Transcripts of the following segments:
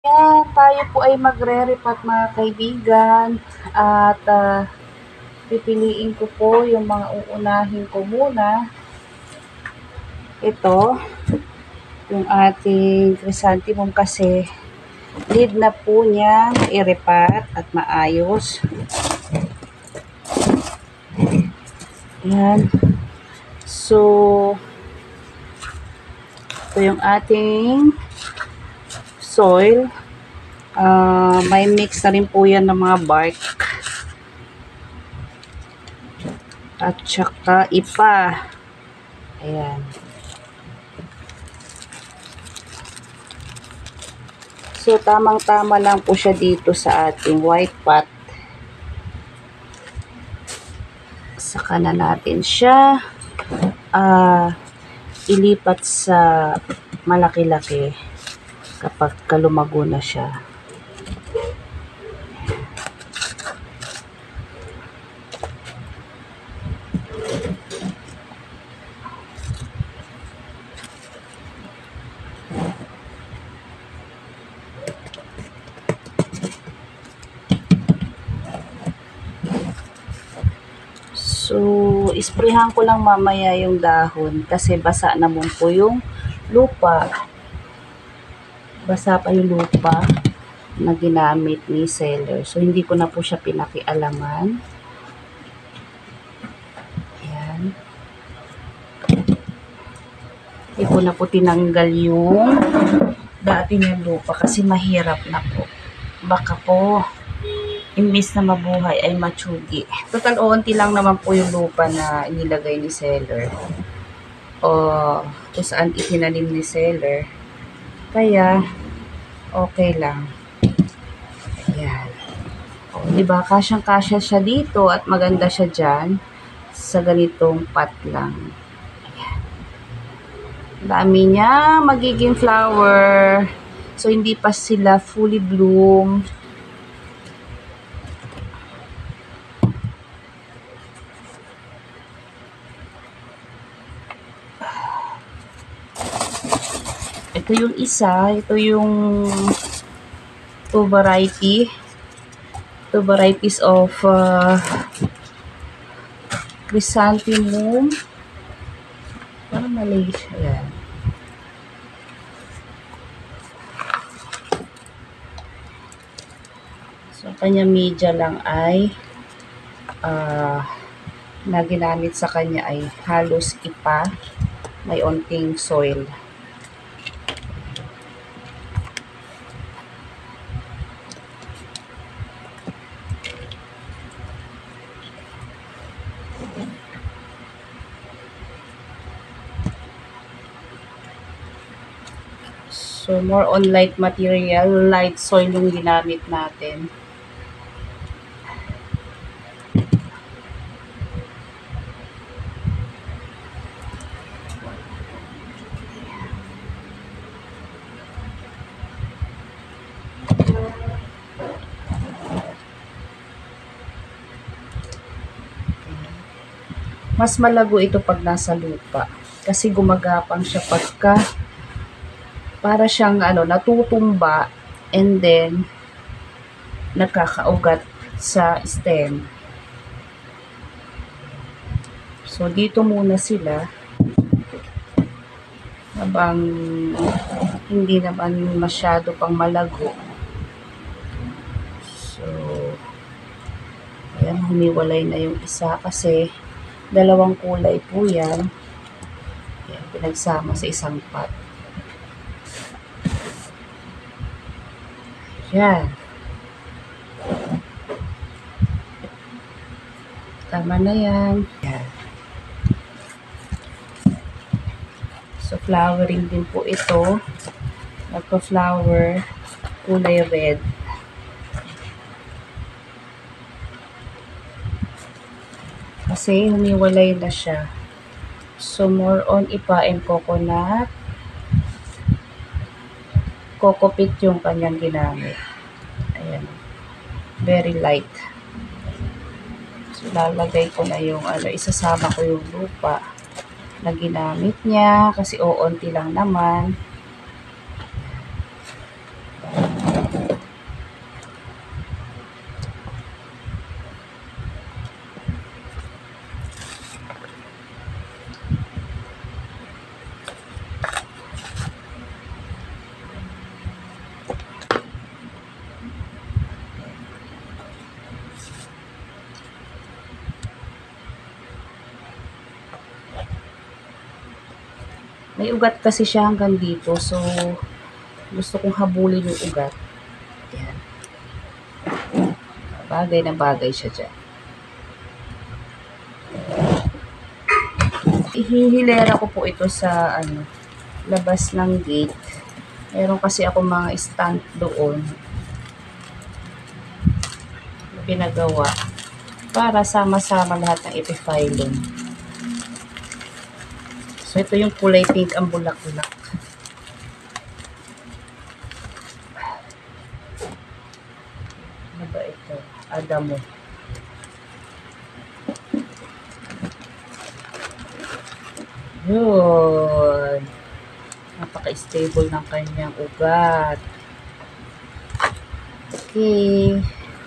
Kaya tayo po ay magre-repat mga kaibigan at pipiliin ko po yung mga uunahin ko muna. Ito, yung ating chrysanthemum kasi need na po niyang i-repat at maayos. Yan. So, ito yung ating soil. May mix na rin po yan ng mga bark. At saka ipa. Ayan. So, tamang-tama lang po siya dito sa ating white pot. Saka na natin siya ilipat sa malaki-laki kapag lumago na siya. So, isprehan ko lang mamaya yung dahon kasi basa naman po yung lupa. Basa pa yung lupa na ginamit ni seller. So, hindi ko na po siya pinakialaman. Ayan. Hindi ko na po tinanggal yung dati niyang lupa kasi mahirap na po. Baka po imbis na mabuhay ay matsugi. Total, onti lang naman po yung lupa na inilagay ni seller. O kung saan itinanim ni seller. Kaya, okay lang. Ayan. O, diba? Kasyang-kasya siya dito at maganda siya dyan sa ganitong pot lang. Ayan. Dami niya magiging flower. So, hindi pa sila fully bloom. Ito yung isa, ito yung two varieties of chrysanthemum. Parang mali siya. Yan. So, kanya media lang ay na ginamit sa kanya ay halos ipa, may onting soil. So, more on light material, light soil yung ginamit natin. Mas malago ito pag nasa lupa kasi gumagapang siya pagka para siyang natutumba and then nagkakaugat sa stem. So dito muna sila habang hindi naman masyado pang malago. So ayan, humiwalay na yung isa kasi dalawang kulay po yan. Ayan, pinagsama sa isang pot. Yan. Tama na yan. Yan. So, flowering din po ito. Nagpa-flower, kulay red. Kasi humiwalay na siya. So, more on ipa and coconut. Coco peat yung kanyang ginamit. Ayan. Very light. So, lalagay ko na yung isasama ko yung lupa na ginamit niya kasi onti lang naman. May ugat kasi siya hanggang dito. So, gusto kong habulin yung ugat. Yan. Bagay na bagay siya dyan. Ihihilera ko po ito sa labas ng gate. Meron kasi ako mga stand doon na pinagawa para sama-sama lahat ng epiphyllum. So, ito yung kulay pink ang bulaklak. Ano ba ito? Adamo. Yun. Napaka-stable ng kanyang ugat. Okay.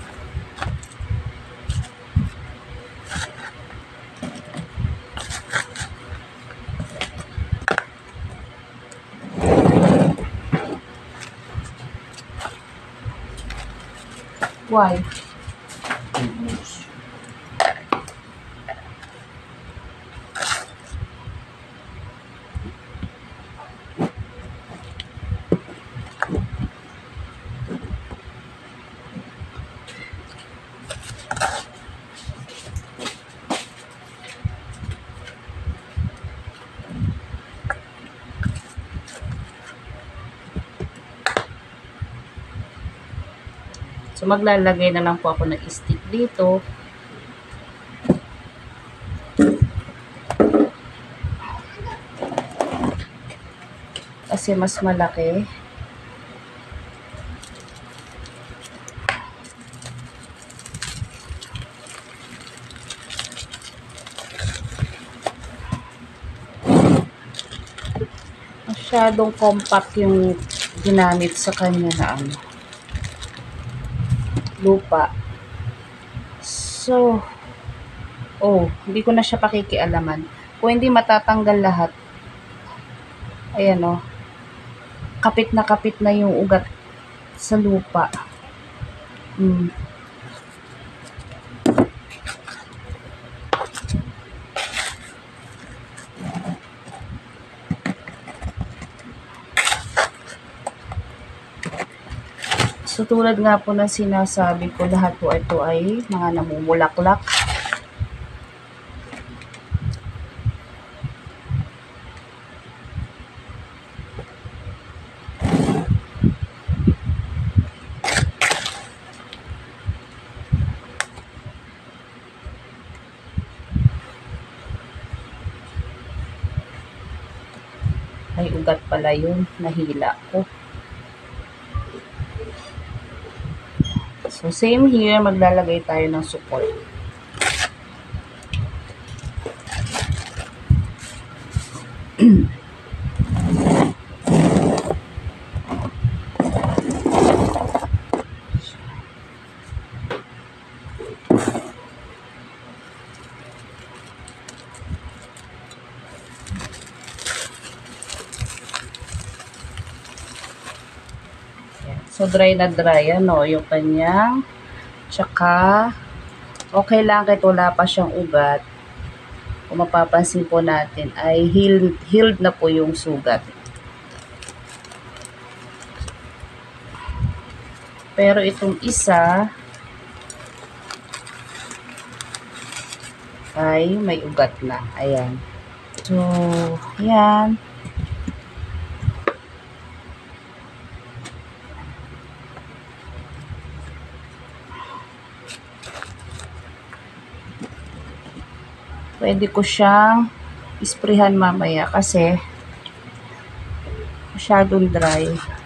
Why? So, maglalagay na lang po ako ng stick dito. Kasi mas malaki. Masyadong compact yung ginamit sa kanya na lupa. So, hindi ko na siya pakikialaman. Kung hindi matatanggal lahat, ayan kapit na yung ugat sa lupa. So, tulad nga po na sinasabi ko, lahat po ito ay mga namumulaklak. May ugat pala yun, nahila ko. So, same here, maglalagay tayo ng support. So, dry na dry, yung kanyang. Tsaka, okay lang kahit wala pa siyang ugat. Kung mapapansin po natin, ay healed na po yung sugat. Pero itong isa, ay may ugat na. Ayan. So, ayan. Pwede ko siyang isprehan mamaya kasi masyadong dry.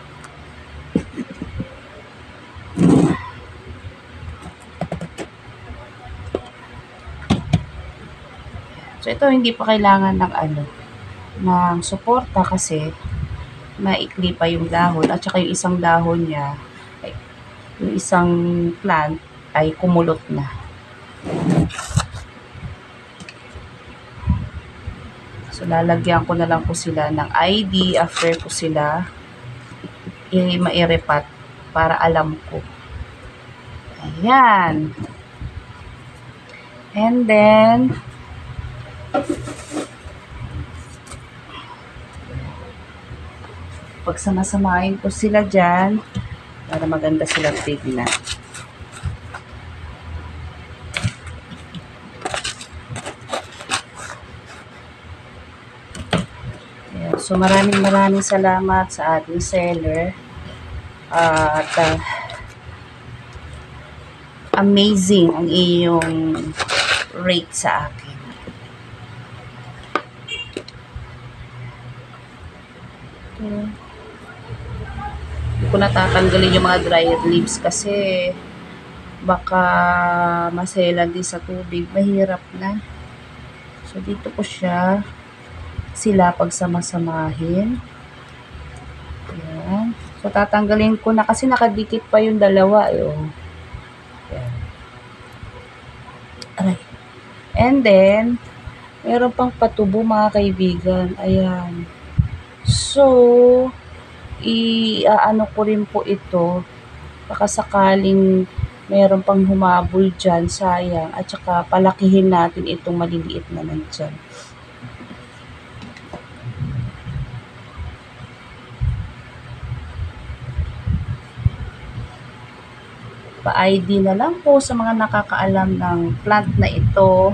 So, ito hindi pa kailangan ng ng suporta kasi maikli pa yung dahon at saka yung isang dahon niya, yung isang plant ay kumulot na. So, lalagyan ko na lang po sila ng ID after ko sila ma-repat para alam ko. Ayan. And then, Pagsamasamahin ko sila dyan para maganda silang tignan. Ayan. So maraming salamat sa ating seller. At amazing ang iyong rate sa akin. Hindi ko natatanggalin yung mga dried leaves kasi baka maselan din sa tubig. Mahirap na. So dito ko sila pagsamasamahin. Ayan. So tatanggalin ko na kasi nakadikit pa yung dalawa. Ayan. Aray. And then, meron pang patubo mga kaibigan. Ayan. So, i-ano ko rin po ito. Baka sakaling meron pang humabol dyan, sayang. At saka palakihin natin itong maliliit na nandyan. Pa-ID na lang po sa mga nakakaalam ng plant na ito.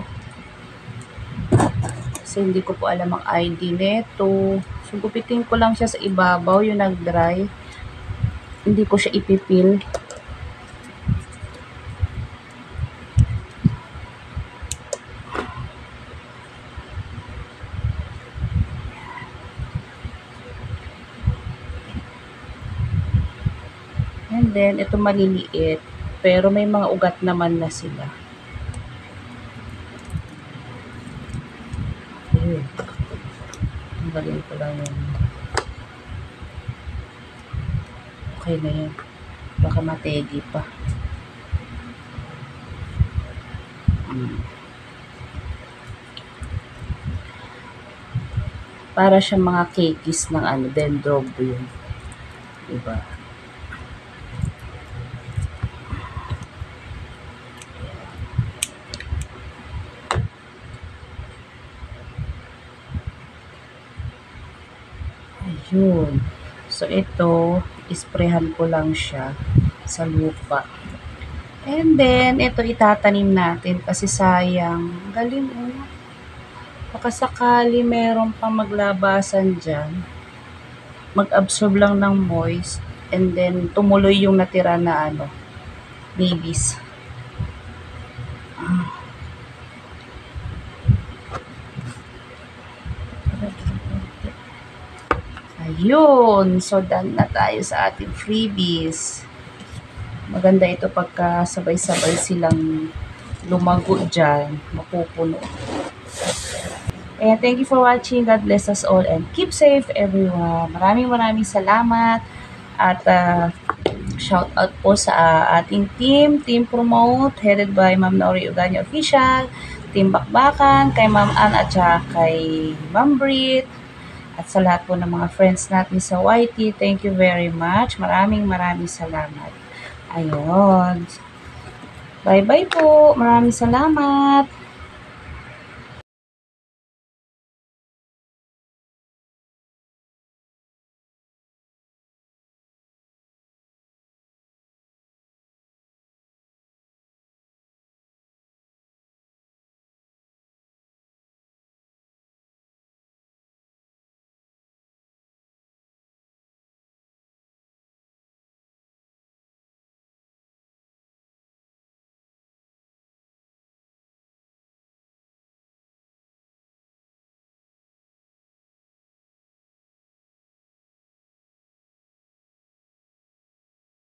Kasi hindi ko po alam ang ID nito. So, gupitin ko lang siya sa ibabaw, yung nag-dry. Hindi ko siya ipipil. And then, ito maliliit. Pero may mga ugat naman na sila. Ayun. Tanggalin ko lang yun. Okay na yan. Baka mategi pa. Para siya mga cakeis ng dendrobium. Diba? Ayun. So, ito, isprehan ko lang siya sa lupa. And then, ito itatanim natin kasi sayang. Galing, oh. Baka sakali meron pang maglabasan dyan, mag-absorb lang ng moist, and then tumuloy yung natira na babies. Ayun. So, done na tayo sa ating freebies. Maganda ito pagka sabay-sabay silang lumago dyan. Mapupuno. And thank you for watching. God bless us all and keep safe everyone. Maraming salamat. At shout out po sa ating Team Promote, headed by Ma'am Nori Uganyo Official, Team Bakbakan, kay Ma'am Ann at kay Ma'am Brit. At sa lahat po ng mga friends natin sa YT, thank you very much. Maraming salamat. Ayun. Bye-bye po. Maraming salamat.